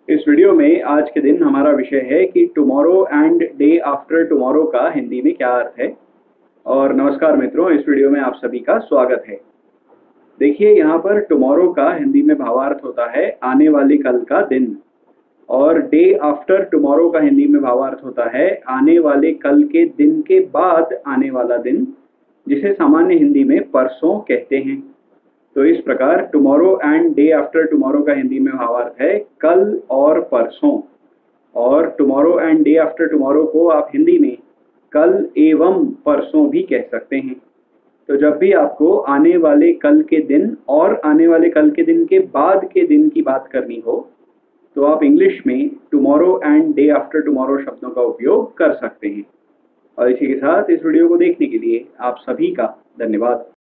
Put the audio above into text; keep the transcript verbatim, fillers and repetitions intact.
इस वीडियो में आज के दिन हमारा विषय है कि tomorrow and day after tomorrow का हिंदी में क्या अर्थ है। और नमस्कार मित्रों, इस वीडियो में आप सभी का स्वागत है। देखिए, यहाँ पर टुमारो का हिंदी में भावार्थ होता है आने वाले कल का दिन, और डे आफ्टर टुमारो का हिंदी में भावार्थ होता है आने वाले कल के दिन के बाद आने वाला दिन, जिसे सामान्य हिंदी में परसों कहते हैं। तो इस प्रकार tomorrow and day after tomorrow का हिंदी में भावार्थ है कल और परसों, और tomorrow and day after tomorrow को आप हिंदी में कल एवं परसों भी कह सकते हैं। तो जब भी आपको आने वाले कल के दिन और आने वाले कल के दिन के बाद के दिन की बात करनी हो, तो आप इंग्लिश में tomorrow and day after tomorrow शब्दों का उपयोग कर सकते हैं। और इसी के साथ इस वीडियो को देखने के लिए आप सभी का धन्यवाद।